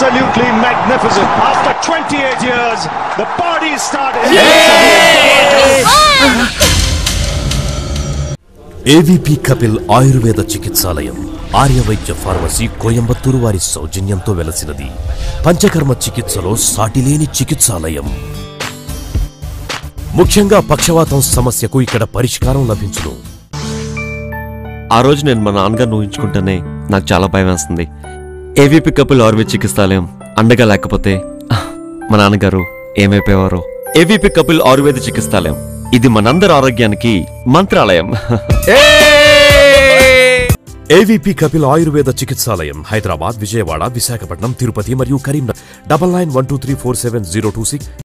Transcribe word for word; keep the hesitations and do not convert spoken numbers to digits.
Absolutely magnificent. After twenty-eight years, the party started. AVP Kapil Ayurveda Chikitsalayam Aryavaidya pharmacy Coimbatore వారి సౌజన్యంతో వెలసినది. పంచకర్మ చికిత్సలో సాటిలేని చికిత్సాలయం. ముఖ్యంగా పక్షవాతం సమస్యకు ఇక్కడ పరిష్కారం లభించును. ఆ రోజు నేను మా నాన్నగారిని ఊహించుకుంటేనే నాకు చాలా భయం వేస్తుంది. ఏవీపీ కపిల్ ఆయుర్వేద చికిత్సాలయం అండగా లేకపోతే మా నాన్నగారు ఏమైపోయేవారో. ఏవీపీ కపిల్ ఆయుర్వేద చికిత్సాలయం ఇది మనందరి ఆరోగ్యానికి మంత్రాలయం. ఏవీపీ కపిల్ ఆయుర్వేద చికిత్సాలయం హైదరాబాద్, విజయవాడ, విశాఖపట్నం, తిరుపతి మరియు Karimnagar. Double nine one two three four seven zero two six